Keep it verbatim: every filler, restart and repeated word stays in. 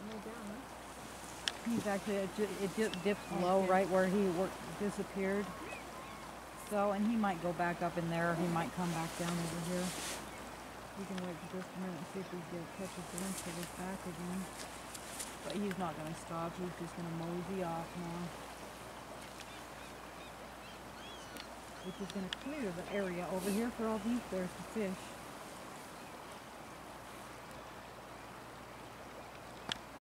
He's actually, it, ju- it ju- dips low right where he worked, disappeared. So, and he might go back up in there, or he might come back down over here. We can wait for just a minute and see if we get catch a glimpse of his back again. But he's not going to stop, he's just going to mosey off now. Which is going to clear the area over here for all these bears to fish.